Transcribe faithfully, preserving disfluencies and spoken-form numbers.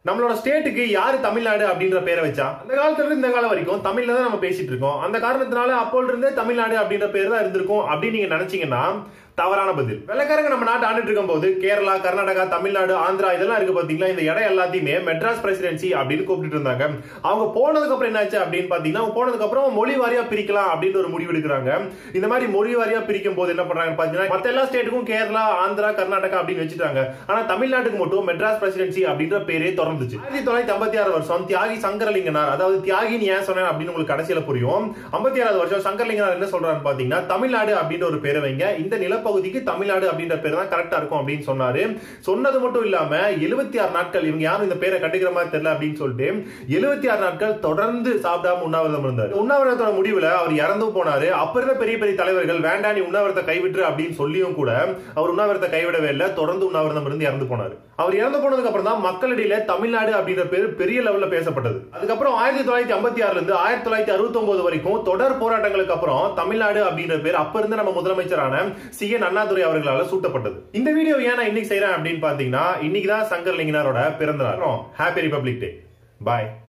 நம்மளோட ஸ்டேட்டுக்கு யாரு தமிழ்நாடு அப்படின்ற பேரை வச்சா? அந்த காலத்துல இருந்து இந்த காலம் வரைக்கும் தமிழ்ல தான் நம்ம பேசிட்டு இருக்கோம். அந்த காரணத்தினால அப்போல இருந்தே தமிழ்நாடு அப்படின்ற பேர் தான் இருந்திருக்கும் அப்படின்னு நீங்க நினைச்சீங்கன்னா தவறான பதில். வெள்ளக்காரங்க நம்ம நாட்டு ஆண்டுட்டு இருக்கும் போது கேரளா, கர்நாடகா, தமிழ்நாடு, ஆந்திரா இதெல்லாம் இருக்கு பாத்தீங்களா, இந்த இடம் எல்லாத்தையுமே மெட்ராஸ் பிரசிடென்சி அப்படின்னு கூப்பிட்டு இருந்தாங்க. அவங்க போனதுக்கு அப்புறம் என்னாச்சு அப்படின்னு பாத்தீங்கன்னா, அவங்க போனதுக்கு அப்புறம் மொழி வாரியா பிரிக்கலாம் அப்படின்னு ஒரு முடிவு எடுக்கிறாங்க. இந்த மாதிரி மொழி வாரியா பிரிக்கும் போது என்ன பண்றாங்க பாத்தீங்கன்னா, மத்த எல்லா ஸ்டேட்டுக்கும் கேரளா, ஆந்திரா, கர்நாடகா அப்படின்னு வச்சுட்டாங்க. ஆனா தமிழ்நாட்டுக்கு மட்டும் மெட்ராஸ் பிரசிடென்சி அப்படின்ற பேரே தொடர்ந்துச்சு. ஆயிரத்தி தொள்ளாயிரத்தி ஐம்பத்தி ஆறு வருஷம் தியாகி சங்கரலிங்கனார், அதாவது தியாகின்னு ஏன் சொன்னேன் அப்படின்னு உங்களுக்கு கடைசியில புரியும். ஐம்பத்தி ஆறாவது வருஷம் சங்கரலிங்கனார் என்ன சொல்றாரு பாத்தீங்கன்னா, தமிழ்நாடு அப்படின்ற ஒரு பேரை வைங்க, இந்த நிலப்பகுதிக்கு தமிழ்நாடு அப்படின்ற பேர் தான் கரெக்டா இருக்கும் அப்படின்னு சொன்னாரு. சொன்னது மட்டும் இல்லாம எழுபத்தி ஆறு நாட்கள் இவங்க யாரும் இந்த பேரை கண்டுக்கிற மாதிரி தெரியல அப்படின்னு சொல்லிட்டு எழுபத்தி ஆறு நாட்கள் தொடர்ந்து சாப்பிடாம உண்ணாவிரதம் இருந்தார். உண்ணாவிரதத்தோட முடிவுல அவர் இறந்து போனாரு. அப்ப இருந்த பெரிய பெரிய தலைவர்கள் வேண்டாம் நீ உண்ணாவிரதத்தை கைவிட்டு அப்படின்னு சொல்லியும் கூட அவர் உண்ணாவிரதத்தை கைவிடவே இல்லை, தொடர்ந்து உண்ணாவிரதம் இருந்து இறந்து போனாரு. அவர் இறந்து போனதுக்கு அப்புறம் தான் மக்களிடையில தமிழ்நாடு அப்படின்ற பேர் பெரிய லெவல்ல பேசப்பட்டது. அதுக்கப்புறம் ஆயிரத்தி தொள்ளாயிரத்தி ஐம்பத்தி ஆறுல இருந்து ஆயிரத்தி தொள்ளாயிரத்தி அறுபத்தி ஒன்பது வரைக்கும் தொடர் போராட்டங்களுக்கு அப்புறம் தமிழ்நாடு அப்படின்ற பேர் அப்ப இருந்து நம்ம முதலமைச்சரான சி என் அண்ணாதுரை அவர்களால் சூட்டப்பட்டது. இந்த வீடியோ ஏன் நான் இன்னைக்கு செய்யறேன் அப்படின்னு பாத்தீங்கன்னா, இன்னைக்கு தான் சங்கரலிங்கனாரோட பிறந்த நாள். Happy republic day. பாய்.